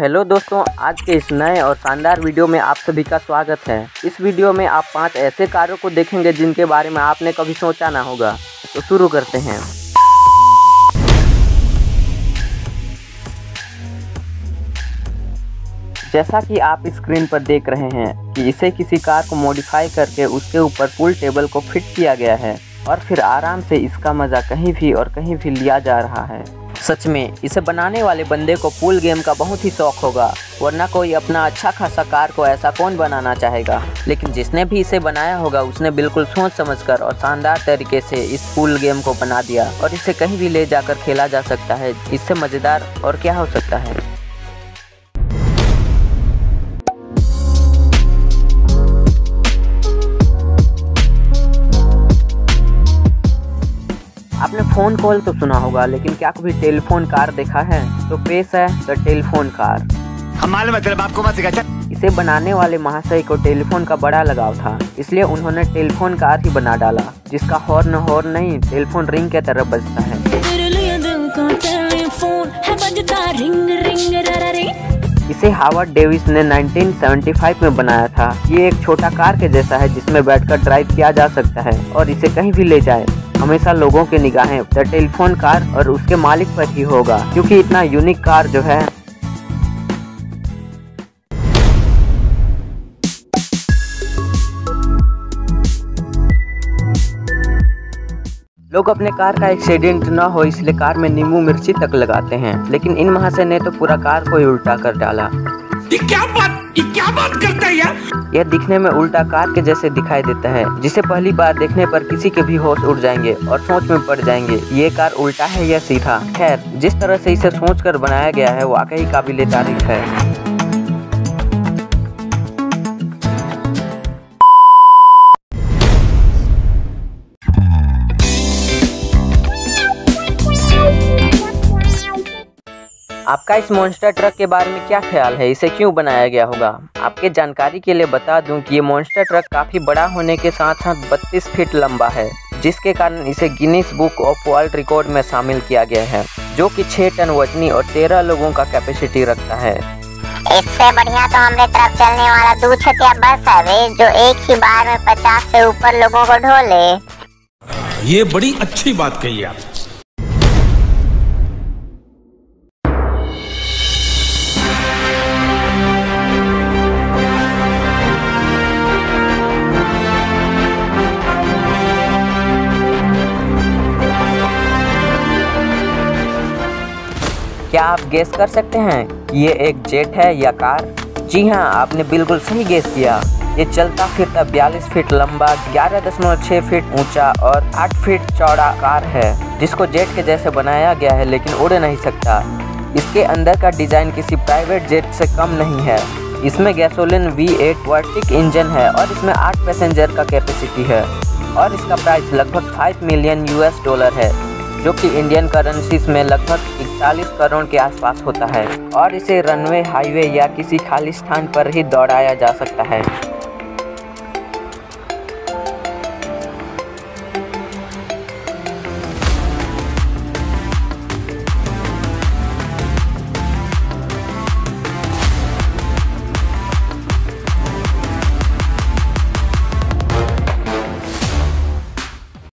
Hello दोस्तों, आज के इस नए और शानदार वीडियो में आप सभी का स्वागत है। इस वीडियो में आप 5 ऐसे कारों को देखेंगे जिनके बारे में आपने कभी सोचा ना होगा। तो शुरू करते हैं। जैसा कि आप स्क्रीन पर देख रहे हैं कि इसे किसी कार को मॉडिफाई करके उसके ऊपर पूल टेबल को फिट किया गया है और फिर आराम से इसका मज़ा कहीं भी और कहीं भी लिया जा रहा है। सच में इसे बनाने वाले बंदे को पूल गेम का बहुत ही शौक होगा, वरना कोई अपना अच्छा खासा कार को ऐसा कौन बनाना चाहेगा। लेकिन जिसने भी इसे बनाया होगा उसने बिल्कुल सोच समझकर और शानदार तरीके से इस पूल गेम को बना दिया और इसे कहीं भी ले जाकर खेला जा सकता है। इससे मज़ेदार और क्या हो सकता है। आपने फ़ोन कॉल तो सुना होगा, लेकिन क्या कभी टेलीफोन कार देखा है? तो पेश है द टेलीफोन कार। आपको मत सिखा। इसे बनाने वाले महाशय को टेलीफोन का बड़ा लगाव था, इसलिए उन्होंने टेलीफोन कार ही बना डाला, जिसका हॉर्न नहीं टेलीफोन रिंग के तरह बजता है। इसे हावर्ड डेविस ने 1975 में बनाया था। ये एक छोटा कार के जैसा है जिसमें बैठकर ड्राइव किया जा सकता है और इसे कहीं भी ले जाए। हमेशा लोगों की निगाहें द टेलीफोन कार और उसके मालिक पर ही होगा, क्योंकि इतना यूनिक कार जो है। लोग अपने कार का एक्सीडेंट न हो इसलिए कार में नींबू मिर्ची तक लगाते हैं, लेकिन इन महाशय ने तो पूरा कार को ही उल्टा कर डाला। ये क्या बात करता है यार? यह दिखने में उल्टा कार के जैसे दिखाई देता है, जिसे पहली बार देखने पर किसी के भी होश उड़ जाएंगे और सोच में पड़ जाएंगे ये कार उल्टा है या सीधा। खैर, जिस तरह से इसे सोचकर बनाया गया है वाकई काबिले तारीफ है। आपका इस मॉन्स्टर ट्रक के बारे में क्या ख्याल है? इसे क्यों बनाया गया होगा? आपके जानकारी के लिए बता दूं कि ये मॉन्स्टर ट्रक काफ़ी बड़ा होने के साथ साथ 32 फीट लंबा है, जिसके कारण इसे Guinness Book of World Record में शामिल किया गया है, जो कि 6 टन वजनी और 13 लोगों का कैपेसिटी रखता है। इससे बढ़िया तो हमरे तरफ चलने वाला 2 छतिया बस है, जो एक ही बार में 50 से ऊपर लोगों को ढो ले। ये बड़ी अच्छी बात कही आप। क्या आप गेस कर सकते हैं कि ये एक जेट है या कार? जी हाँ, आपने बिल्कुल सही गेस किया। ये चलता फिरता 42 फीट लंबा, 11.6 फीट ऊंचा और 8 फीट चौड़ा कार है, जिसको जेट के जैसे बनाया गया है लेकिन उड़ नहीं सकता। इसके अंदर का डिजाइन किसी प्राइवेट जेट से कम नहीं है। इसमें गैसोलीन V8 वर्टिक इंजन है और इसमें 8 पैसेंजर का कैपेसिटी है और इसका प्राइस लगभग $5 मिलियन है, जो कि इंडियन करेंसीज में लगभग 41 करोड़ के आसपास होता है। और इसे रनवे, हाईवे या किसी खाली स्थान पर ही दौड़ाया जा सकता है।